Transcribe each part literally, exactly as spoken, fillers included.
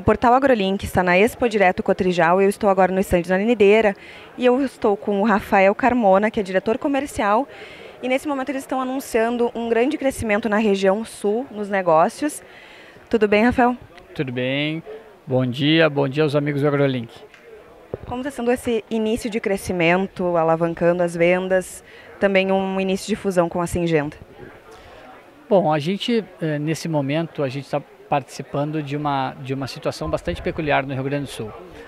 O portal AgroLink está na Expo Direto Cotrijal e eu estou agora no estande da Nideira e eu estou com o Rafael Carmona, que é diretor comercial, e nesse momento eles estão anunciando um grande crescimento na região sul, nos negócios. Tudo bem, Rafael? Tudo bem, bom dia, bom dia aos amigos do AgroLink. Como está sendo esse início de crescimento, alavancando as vendas, também um início de fusão com a Syngenta? Bom, a gente, nesse momento, a gente está participando de uma, de uma situação bastante peculiar no Rio Grande do Sul,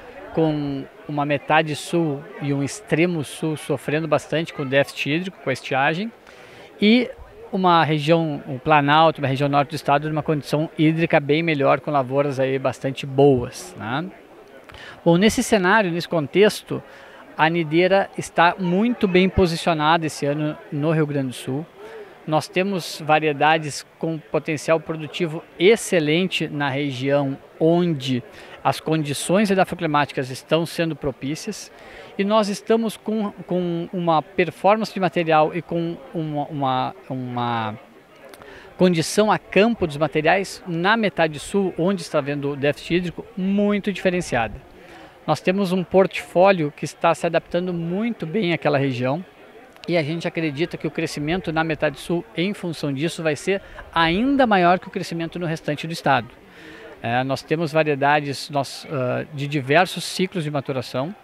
com uma metade sul e um extremo sul sofrendo bastante com déficit hídrico, com a estiagem, e uma região, o Planalto, uma região norte do estado, numa condição hídrica bem melhor, com lavouras aí bastante boas, né? Bom, nesse cenário, nesse contexto, a Nideira está muito bem posicionada esse ano no Rio Grande do Sul. Nós temos variedades com potencial produtivo excelente na região onde as condições edafoclimáticas estão sendo propícias e nós estamos com, com uma performance de material e com uma, uma, uma condição a campo dos materiais na metade sul, onde está havendo o déficit hídrico, muito diferenciada. Nós temos um portfólio que está se adaptando muito bem àquela região. E a gente acredita que o crescimento na metade sul, em função disso, vai ser ainda maior que o crescimento no restante do estado. É, nós temos variedades nós, uh, de diversos ciclos de maturação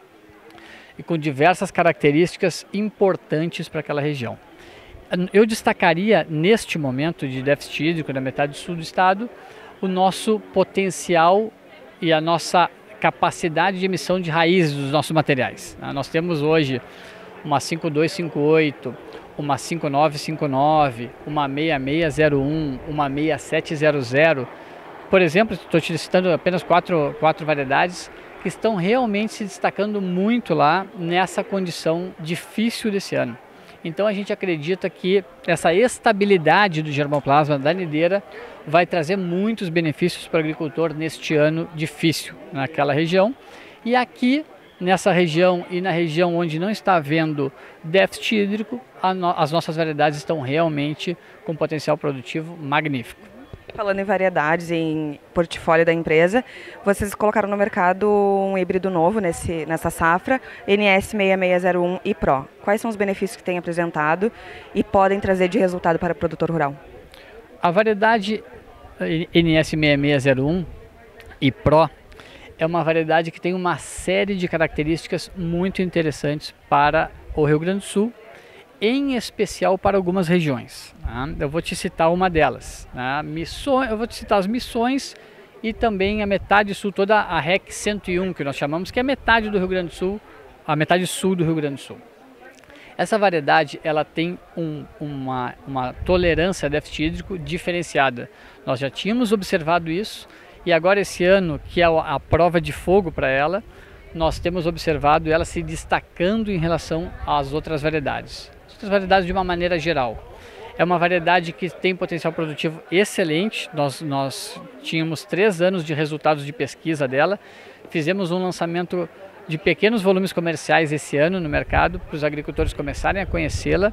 e com diversas características importantes para aquela região. Eu destacaria, neste momento de déficit hídrico na metade sul do estado, o nosso potencial e a nossa capacidade de emissão de raízes dos nossos materiais. Nós temos hoje uma cinco dois cinco oito, uma cinco nove cinco nove, uma seis seis zero um, uma seis sete zero zero. Por exemplo, estou te citando apenas quatro, quatro variedades que estão realmente se destacando muito lá nessa condição difícil desse ano. Então a gente acredita que essa estabilidade do germoplasma da Nideira vai trazer muitos benefícios para o agricultor neste ano difícil naquela região. E aqui, nessa região e na região onde não está havendo déficit hídrico, no, as nossas variedades estão realmente com potencial produtivo magnífico. Falando em variedades, em portfólio da empresa, vocês colocaram no mercado um híbrido novo nesse, nessa safra, N S seis seis zero um e Pro. Quais são os benefícios que tem apresentado e podem trazer de resultado para o produtor rural? A variedade N S seis seis zero um e Pro é uma variedade que tem uma série de características muito interessantes para o Rio Grande do Sul, em especial para algumas regiões. Né? Eu vou te citar uma delas. Né? Missões, eu vou te citar as Missões e também a metade sul, toda a R E C cento e um, que nós chamamos, que é metade do Rio Grande do Sul, a metade sul do Rio Grande do Sul. Essa variedade ela tem um, uma, uma tolerância a déficit hídrico diferenciada. Nós já tínhamos observado isso. E agora esse ano, que é a prova de fogo para ela, nós temos observado ela se destacando em relação às outras variedades. As outras variedades de uma maneira geral. É uma variedade que tem potencial produtivo excelente, nós, nós tínhamos três anos de resultados de pesquisa dela, fizemos um lançamento de pequenos volumes comerciais esse ano no mercado, para os agricultores começarem a conhecê-la.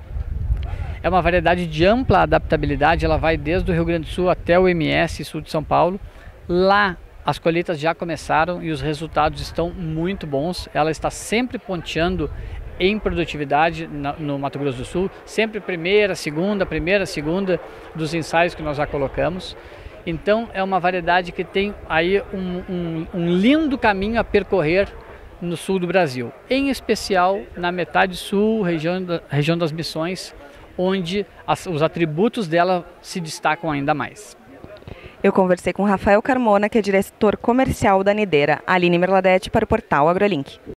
É uma variedade de ampla adaptabilidade, ela vai desde o Rio Grande do Sul até o M S, sul de São Paulo. Lá as colheitas já começaram e os resultados estão muito bons. Ela está sempre ponteando em produtividade no Mato Grosso do Sul, sempre primeira, segunda, primeira, segunda dos ensaios que nós já colocamos. Então é uma variedade que tem aí um, um, um lindo caminho a percorrer no sul do Brasil, em especial na metade sul, região, da, região das Missões, onde as, os atributos dela se destacam ainda mais. Eu conversei com Rafael Carmona, que é diretor comercial da Nideira, Aline Merladete, para o portal AgroLink.